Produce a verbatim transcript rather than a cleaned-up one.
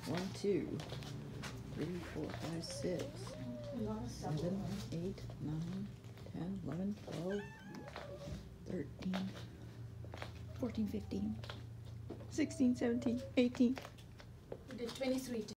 One, two, three, four, five, six, seven, eight, nine, ten, eleven, twelve, thirteen, fourteen, fifteen, sixteen, seventeen, eighteen. We did twenty-three.